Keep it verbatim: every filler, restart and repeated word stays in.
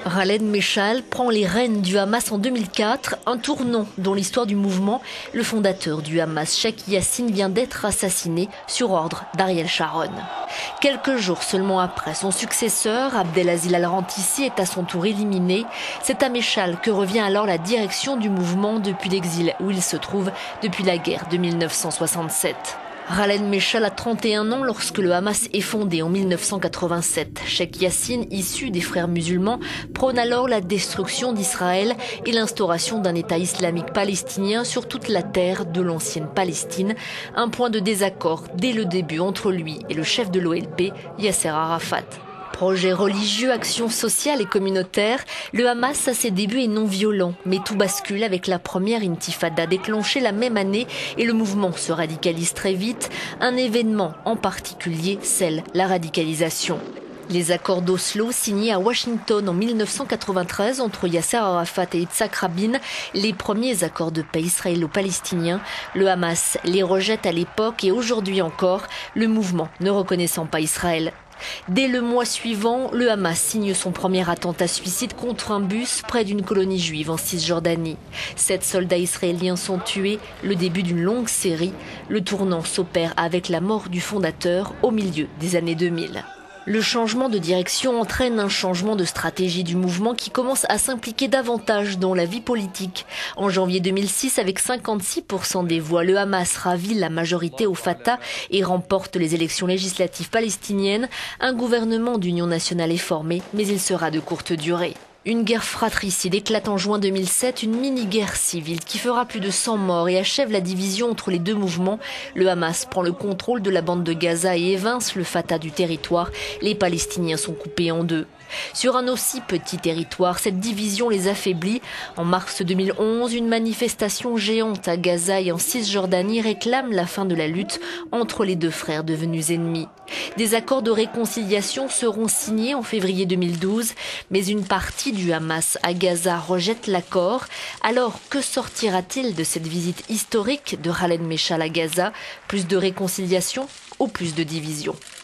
Khaled Meshal prend les rênes du Hamas en deux mille quatre, un tournant dans l'histoire du mouvement. Le fondateur du Hamas, Sheikh Yassin, vient d'être assassiné sur ordre d'Ariel Sharon. Quelques jours seulement après, son successeur, Abdelaziz Al-Rantisi, est à son tour éliminé. C'est à Meshal que revient alors la direction du mouvement depuis l'exil où il se trouve depuis la guerre de mille neuf cent soixante-sept. Khaled Meshal a trente et un ans lorsque le Hamas est fondé en mille neuf cent quatre-vingt-sept. Sheikh Yassin, issu des frères musulmans, prône alors la destruction d'Israël et l'instauration d'un État islamique palestinien sur toute la terre de l'ancienne Palestine. Un point de désaccord dès le début entre lui et le chef de l'O L P, Yasser Arafat. Projet religieux, action sociale et communautaire, le Hamas à ses débuts est non violent, mais tout bascule avec la première intifada déclenchée la même année et le mouvement se radicalise très vite. Un événement en particulier scelle la radicalisation. Les accords d'Oslo signés à Washington en mille neuf cent quatre-vingt-treize entre Yasser Arafat et Yitzhak Rabin, les premiers accords de paix israélo-palestiniens. Le Hamas les rejette à l'époque et aujourd'hui encore, le mouvement ne reconnaissant pas Israël. Dès le mois suivant, le Hamas signe son premier attentat suicide contre un bus près d'une colonie juive en Cisjordanie. Sept soldats israéliens sont tués, le début d'une longue série. Le tournant s'opère avec la mort du fondateur au milieu des années deux mille. Le changement de direction entraîne un changement de stratégie du mouvement qui commence à s'impliquer davantage dans la vie politique. En janvier deux mille six, avec cinquante-six pour cent des voix, le Hamas ravit la majorité au Fatah et remporte les élections législatives palestiniennes. Un gouvernement d'union nationale est formé, mais il sera de courte durée. Une guerre fratricide éclate en juin deux mille sept, une mini-guerre civile qui fera plus de cent morts et achève la division entre les deux mouvements. Le Hamas prend le contrôle de la bande de Gaza et évince le Fatah du territoire. Les Palestiniens sont coupés en deux. Sur un aussi petit territoire, cette division les affaiblit. En mars deux mille onze, une manifestation géante à Gaza et en Cisjordanie réclame la fin de la lutte entre les deux frères devenus ennemis. Des accords de réconciliation seront signés en février deux mille douze, mais une partie du Hamas à Gaza rejette l'accord. Alors, que sortira-t-il de cette visite historique de Khaled Meshal à Gaza? Plus de réconciliation ou plus de division?